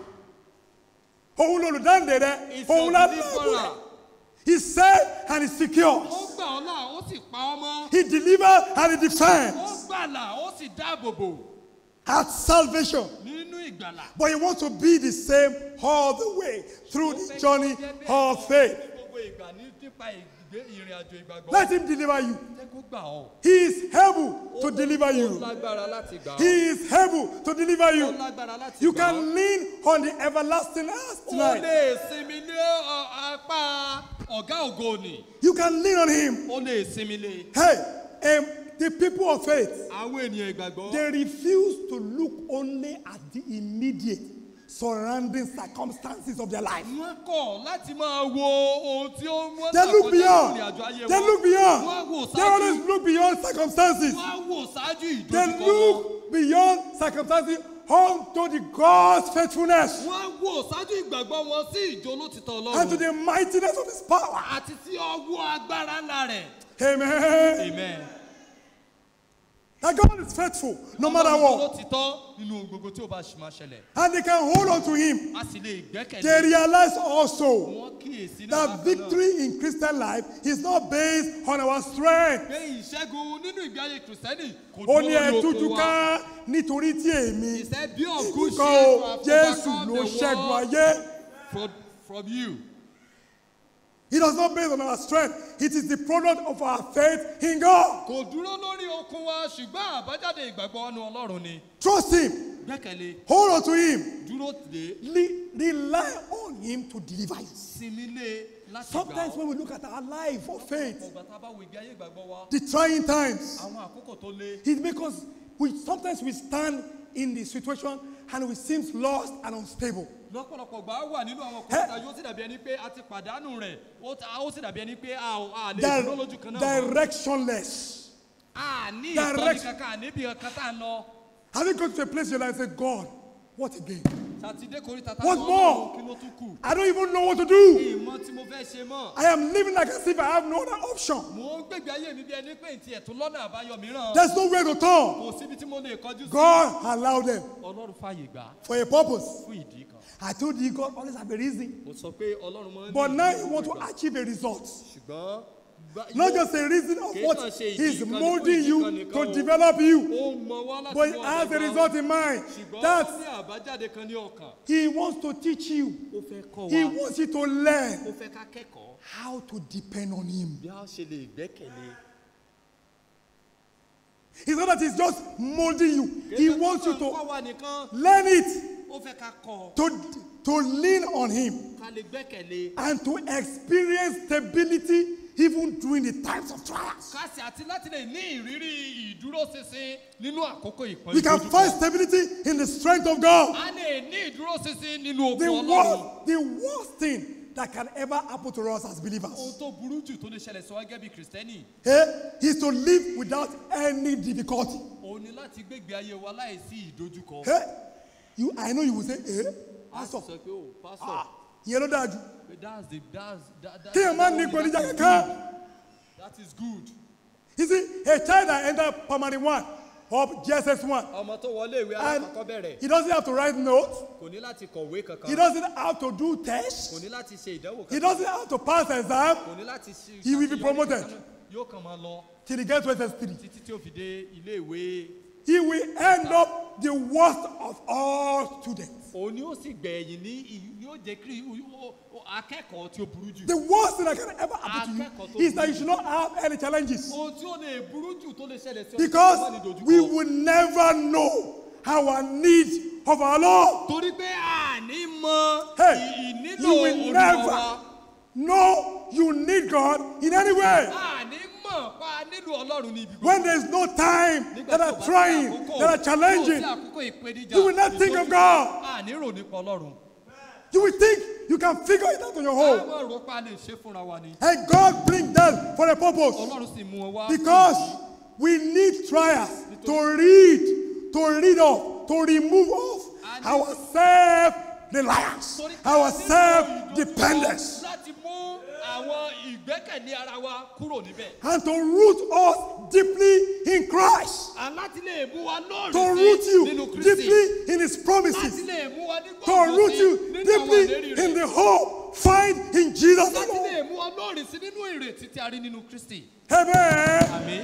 Òun lolùdáǹdè rẹ. It's Òun your lábẹ́ deliverer. He saved and he Ó secures. gbà ọ́ là ó sì pa ọ́ mọ́. He delivers and he Ó defends gbàlà ó sì dáàbòbò at salvation. nínú ìgbàlà. But he wants to be the same all the way through the journey of faith. Gbogbo ìgbà ní nípa ìgbé ìrìn àjò ìgbàgbọ́. Let him deliver you. Jẹ́ kó gbà ọ́. He is able to deliver Ó you. lágbára láti gbà ọ́. He is able to deliver Ó you. lágbára láti You gbà ọ́. can lean on the everlasting arms Ó tonight. lè sinmi ní ọ- apá ọ̀gá ògo ni. You can lean on him. Ó lè sinmi lé. Hey, um, the people of faith, Àwọn ènìyàn ìgbàgbọ́. they refuse to look only at the immediate surrounding circumstances of their life. Wọ́n kọ̀ láti máa wo ohun tí ó mú They look àkọjá beyond. ìrìn àjò ayé They wọn. look Wọ́n beyond. wò They always sáájú. look beyond circumstances. Wọ́n wò sáájú They ìdojúkọ wọn. look beyond circumstances unto the God's faithfulness Wọ́n wò sáájú ìgbàgbọ́ wọn sí ìjọ olótìtọ́ and to Ọlọ́run. the mightiness of his power. Àti sí ọwọ́ agbára ńlá rẹ̀. Amen. Amen. That God is faithful no matter Ọlọ́run what. olótìtọ́ nínú ohun gbogbo tí ó bá ṣì máa ṣẹlẹ̀. And they can hold on to him. A sì lè gbẹ́kẹ̀lé. They realize also Wọ́n kíyèsí náà that bákan náà. victory in Christian life is not based on our strength. Pé ìṣẹ́gun nínú ìgbé ayé Kìrìsìtẹ́nì kò Ó dúró ní lórí ẹ̀tújú oko wa. ká nítorí tí èmi He said, be of good kọ́ o cheer, for Jésù overcome ló the ṣẹ́gun world ayé. from, from you. It is not based on our strength. It is the product of our faith in God. Kò dúró lórí okun wa ṣùgbọ́n àbájáde ìgbàgbọ́ nínú Ọlọ́run ni. Trust him. Gbẹ́kẹ̀lé, Hold on to him. dúró dé, Le- rely on him to deliver you. sinmi lé láti gbà Sometimes ọ́. when we look at our life of faith, Ọgbà tá a bá wo ìgbé ayé ìgbàgbọ́ wa, the trying times, àwọn àkókò tó le. it makes us, we, sometimes we stand in the situation and we seem lost and unstable. Lọ́pọ̀lọpọ̀ gbà wà nínú àwọn Hey. kọ́ńtà yóò sì dàbí ẹni pé a ti pàdánù rẹ̀, ó ta- ó sì dàbí ẹni pé a ò- a lè Di- dúró lójú kan náà mọ́. directionless. A ní direct- ìtọ́ni kankan níbi kankan tá à ń lọ. Have you gone to a place in your life and say, God, what again? Sátidé koríta tá What a lọ, more? kí ló tún kù? I don't even know what to do. Ìmọ̀ tí mo fẹ́ ṣe mọ́. I am living like as if I have no other option. Mo ń gbègbè ayé mi bí ẹni pé ìtì ẹ̀tún lọ́nà àbáyọ mìíràn. There's no way to turn. Kò síbi tí mo lè kọjú sí. God allowed them Ọlọ́run fàyè gbà for a purpose. fún ìdí kan. I told you God always have a reason. Mo sọ pé Ọlọ́run máa ń ní But now ìdí you want to ìgbà. achieve a result. Ṣùgbọ́n bá- Not yóò- just a reason of Kì í what kàn ṣe ìdí He's kan ní fún molding ìdí you kan nìkan to o. develop you. Ó mọ wá láti But mú as a ọ̀dọ̀ result wa. in mind, Ṣùgbọ́n ó that ní àbájáde kan ní ọkàn. He wants to teach you. Ó fẹ́ kọ́ He wa. wants you to learn Ó fẹ́ ká kẹ́kọ̀ọ́. how to depend on Him. Bí a ṣe lè gbẹ́kẹ̀lé. It's not that He's just molding you. He Kì í ṣe wants you pé kó to kọ́ wa nìkan. learn it, Ó fẹ́ ká kọ́ ọ. to, to lean on Him, Ká lè gbẹ́kẹ̀lé. and to experience stability even during the times of trials. ká sì àti láti lè ní ìrírí ìdúróṣinṣin nínú àkókò ìpọ́njú. We can find stability in the strength of God. a lè ní ìdúróṣinṣin nínú The ogun Ọlọ́run. worst, the worst thing that can ever happen to us as ohun believers, tó burú jù tó lè ṣẹlẹ̀ sí wa gẹ́gẹ́ bí kìrìsìtẹ́nì eh, is to live without any difficulty. òun ni láti gbégbé ayé wa láìsí ìdojúkọ. Eh, you, I know you will say, eh, a sì pastor, sọ pé o pásítọ̀ ah, ìyẹn ló dáa jù. that's the that's that that Kí ẹ má ní that ìpèníjà is kankan. good. that is good. You see, a child that entered primary one or G S S one, ọmọ tó wọlé ìwé and alákọ̀ọ́kọ́ bẹ̀rẹ̀ he doesn't have to write notes, kò ní láti kọ̀wé kankan he doesn't have to do kò tests, ní láti ṣe ìdánwò he kankan doesn't have to pass exam kò ní láti ṣe He will be ṣàṣeyọrí promoted. kankan. yóò kàn máa lọ till he gets to S S three. títí tí ó fi dé ilé ìwé. He will end up the worst of all students. òun ni ó sì gbẹ̀yìn ní ì- yóò jẹ́ kí ó- ó- akẹ́kọ̀ọ́ tí ó burú jù. The worst thing that can ever happen to you is that you should not have any challenges. ohun tí ó lè burú jù tó lè ṣẹlẹ̀ sí ọ Because tó bá ní ìdojúkọ. we will never know our need of our Lord. torí pé àní mọ Hey, ì- ìnílò you will Olúwa never wa. know you need God in any way. àní mọ̀ pa nílò Ọlọ́run ní ibi gbogbo. When there is no time Nígbà that tí ò are bá sí trying, àkókò, that are tí ò challenging, sí àkókò ìpèníjà, you will not think of ìdojúkọ, God. àní rò nípa Ọlọ́run. you will think you can figure it out on your own. àwọn rò pa lè ṣe fúnra wa ni. And God brings them for a purpose. Ọlọ́run sì mú wọn wá. Because we need trials to read, to read off, to remove off our self-reliance, Torí pé our a nílò self-dependence, ìdojúkọ láti mú àwọn ìgbẹ́kẹ̀lé ara wa kúrò níbẹ̀. and to root us deeply in Christ, aláti lè mú wa lórí to sí root you nínú Kristi. deeply in His láti promises, lè mú wa ní to gbọ̀ngàn root sí you nínú àwọn deeply ìlérí in rẹ̀. the hope find in Jesus láti alone. lè mú wa lórí sí nínú ìrètí tí a rí nínú Kristi. Amen. àmín.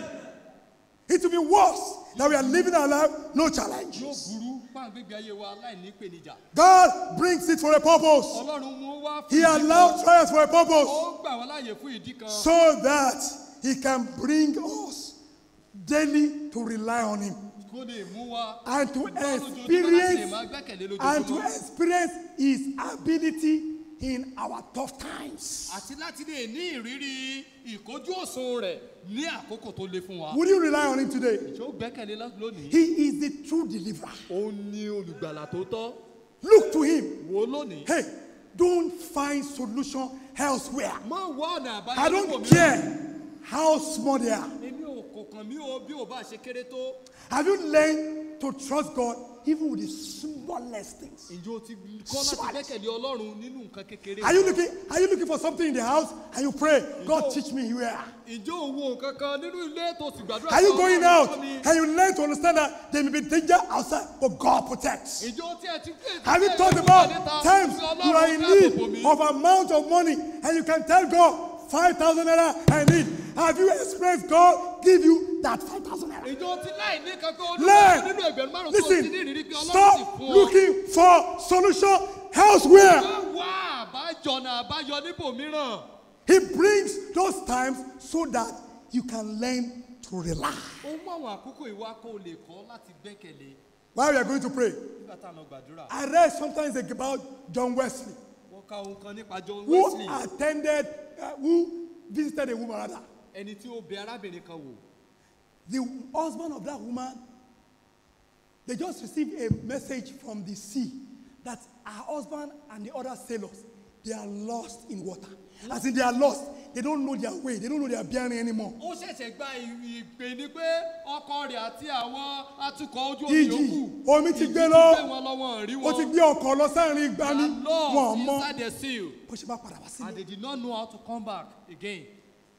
It will be worse that we are living our life no challenge. yóò burú pàǹgbégbé ayé wa láì ní ìpèníjà. God brings it for a purpose. Ọlọ́run mú wá fún He ìdí allows kan. trials for a purpose ó gbà wá láàyè fún ìdí kan. so that He can bring us daily to rely on Him kó lè mú wa. and to bá lójoojúmọ́ láti lè experience máa gbẹ́kẹ̀lé and to lójoojúmọ́. experience His ability in our tough times. àti láti lè ní ìrírí ìkójú òsùn rẹ̀ ní àkókò tó le fún wa. Would you rely on Him today? ṣé ó gbẹ́kẹ̀lé lá- lónìí. He is the true deliverer. ó ní olùgbàlà tó tọ́. Look to Him. wo lónìí. Hey, don't find solution elsewhere. má wá ọ̀nà àbáyọ I níbò don't mìíràn. care how small they are. èmi ò kò kàn mí o bí ò bá ṣe kéré tó. Have you learned to trust God even with the smallest things? ǹjẹ́ o ti kọ́ láti Smart. gbẹ́kẹ̀lé Ọlọ́run nínú nǹkan kékeré. Are you looking Are you looking for something in the house and you pray, God teach me where? ǹjẹ́ o wo nǹkan kan nínú ilé tó sì gbàdúrà. Are you fún going Ọlọ́run out kọ́ mi? and you learn to understand that there may be danger outside, but God protects? ǹjẹ́ o tiẹ̀ ti gbé Have you ìgbésẹ̀ thought ìwé about níta times sí you are in Ọlọ́run dáàbò bò need mí? of amount of money and you can tell God five thousand naira I need? Have you experienced God give you that five thousand naira? ǹjẹ́ o ti láì ní kankan Learn. olùkọ́ nínú ẹgbẹ̀rún márùn-ún tó ti ní ìrírí Listen, pé Ọlọ́run sì stop fún ọ. looking for solution elsewhere. Má wá àbájọ̀nà àbáyọ níbòmíràn. He brings those times so that you can learn to rely. ó mú àwọn àkókò ìwà kó o lè kọ́ láti gbẹ́kẹ̀lé While we are going to pray, nígbà tá a lọ gbàdúrà. I read sometimes about John Wesley, wọ́n ka ohun kan nípa John who Wesley. attended, uh, who visited a woman rather. ẹni tí ó bẹ arábìnrin kan wò. The husband of that woman, they just received a message from the sea that her husband and the other sailors, they are lost in water. As in they are lost, they don't know their way, they don't know their bearing anymore. ó ṣẹ̀ṣẹ̀ gba ìpè ní pé ọkọ rẹ̀ àti àwọn atukọ̀ ojú omi Ìjì, yòókù. omi ti ìjì gbé lọ. gbé wọn lọ, wọn ò rí Ó ti wọn. gbé ọkọ̀ lọ sáàrin ìgbani, They are wọn ò lost mọ inside the sea. bó ṣe bá padà wá and sílé. they did not know how to come back again.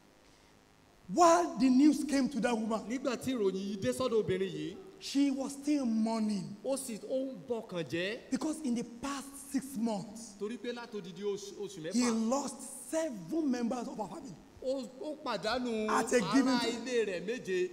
While the news came to that woman, nígbà tí ìròyìn yìí dé sọ́dọ̀ obìnrin yìí she was still mourning ó sì ó ń bọkàn jẹ́ because in the past six months, torí pé látòdìdí oṣù oṣù he mẹ́fà lost seven members of her family. ó ó pàdánù At a given ará time. ilé rẹ̀ méje.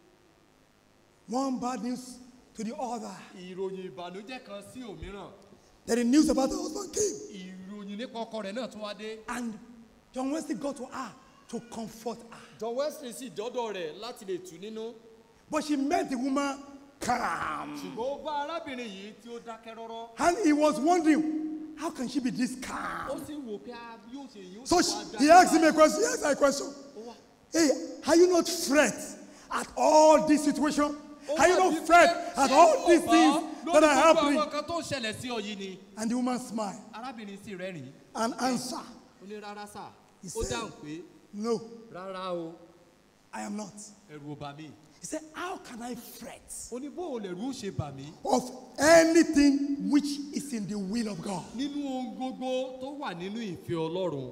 One bad news to the other. ìròyìn ìbànújẹ́ kan sí òmíràn. Then the news about her husband came. ìròyìn nípa ọkọ rẹ̀ náà tún wá dé. And John Wesley got to her to comfort her. John Wesley sì dọ́dọ̀ rẹ̀ láti lè tù nínú. But she met the woman calm. ṣùgbọ́n ó bá arábìnrin yìí tí ó dákẹ́ rọ́rọ́. And he was wondering, how can she be this ó calm? sì wò pé a yóò ṣe yóò So ṣe she, wá he asked him a question. He asked her a question. Hey, are you not fret at all this situation? Are you not fret at all these things that are happening? àwọn kan tó ń ṣẹlẹ̀ sí ọ yìí ni. And the woman smiled arábìnrin sì rẹ́rìn-ín. and answered, ó ní rárá sà. He ó said- dáhùn pé no, rárá o I am not. ẹ̀rù ò bà mí. He said, how can I fret ó ní bó o lè rú ṣe bà mí. of anything which is in the will of God? nínú ohun gbogbo tó wà nínú ìfẹ́ ọlọ́run.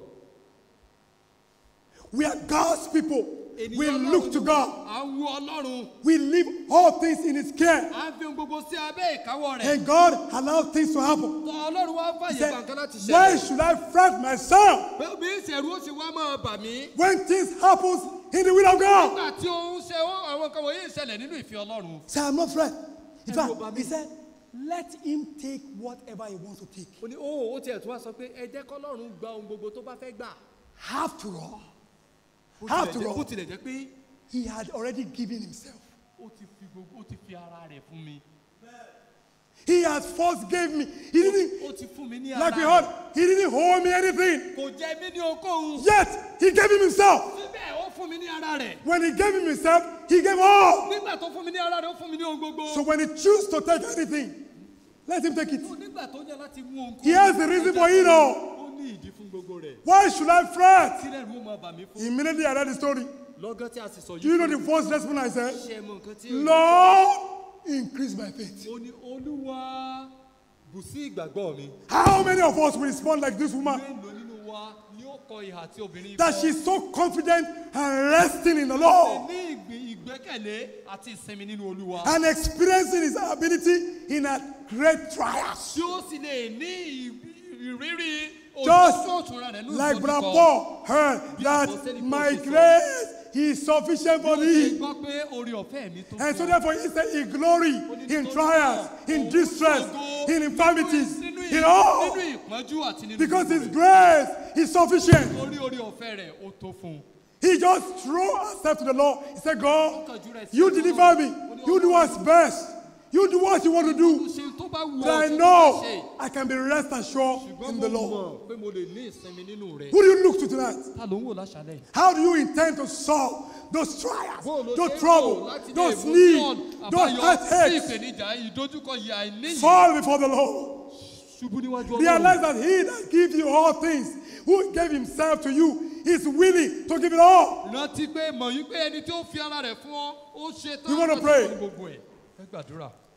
We are God's people. We Ènìyàn look Ọlọ́run to ni God. wá. à ń wo ọlọ́run. We leave all things in His care. à ń fi ohun gbogbo sí abẹ́ ìkáwọ́ rẹ̀. And God allows things to happen. tọ́ ọlọ́run wá He fàyè said, gbàǹkan láti why ṣẹlẹ̀. should I fret myself pé bí ìṣẹ̀rù ó ṣe wá máa bà mí. when things happen in the will of God? nígbà tí òun ṣe ó- àwọn kan wọ̀nyí ìṣẹ̀lẹ̀ nínú ìfẹ́ ọlọ́run. Say, I'm not fret. In Ẹ̀rù fact, ò bà mí. he said, let him take whatever he wants to take. ó ní ó ó tiẹ̀ tún wá sọ pé ẹ jẹ́ kọ́lọ́run gba ohun gbogbo tó bá fẹ́ gbà. After all, Bó tilẹ̀ After jẹ́- all- bó tilẹ̀ jẹ́ pé he had already given himself. ó ti fi gbogbo ó ti fi ara rẹ̀ fún mi. He has first gave me. He didn't, ó ti fún mi ní ara like we rẹ̀. heard, he didn't hold me anything. kò jẹ mí ní okòhun. Yet, he gave him himself. síbẹ̀ ó fún mi ní ara rẹ̀. When he gave him himself, he gave all. nígbà tó fún mi ní ara rẹ̀ ó fún mi ní ohun gbogbo. So when he chooses to take anything, let him take it. nígbà tó yẹ láti mú ohun He has the reason for it all. ó ní ìdí fún gbogbo rẹ̀. Why should I fret? sílẹ̀ ló máa bà mí fún. Immediately I read the story. lọ́gán tí a sì sọ Do you know yìí. the first response I said? ṣe mọ nǹkan tí. Lord, increase my faith. ó ní olúwa bù sí ìgbàgbọ́ mi. How many of us will respond like this woman? mélòó nínú wa ni ó kọ ìhà tí obìnrin yìí That kọ? she's so confident and resting in the Lord ní ìgbì- ìgbẹ́kẹ̀lé àti ìsinmi nínú olúwa. and experiencing his ability in a great trials. tí ó sì lè ní ì- ìrírí Just òtútù rẹ̀ nínú like Brother ìdojúkọ. Paul heard that my grace is sufficient for Bí ó ṣe thee. gbọ́ pé oore ọ̀fẹ́ mi tó And so fún ọ. therefore he said he glory in trials, in distress, in infirmities, Nínú in ì- all. nínú ìpọ́njú àti nínú Because gbogbo his rẹ̀. grace is sufficient. Torí oore ọ̀fẹ́ rẹ̀ ó tó fún un. He just threw himself to the Lord. He said, God, Kọjú rẹ̀ sí you Ọlọ́run. deliver me. Ó ní You do what's best. You do what you want to do. ṣe tó bá wù That I ọ́ tí mo bá know ṣe. I can be rest assured ṣùgbọ́n in mo the Lord. mọ̀ pé mo lè ní ìsinmi nínú rẹ̀. Who do you look to tonight? ta ló ń wò láṣálẹ̀? How do you intend to solve those trials, Bó o lo those ṣe ń trouble, lò láti lè those mú needs, ọ̀nà those àbáyọ heartaches? sí ìpèníjà ìdojúkọ yìí àìní yìí. Fall before the Lord. ṣubú níwájú Ọlọ́run. Realize that He that gives you all things, who gave Himself to you, is willing to give it all. rántí pé mọ̀ yí pé ẹni tí ó fi ara rẹ̀ fún ọ ó ṣe We tán wanna láti pray. fún gbogbo ẹ̀. ẹ gbàdúrà.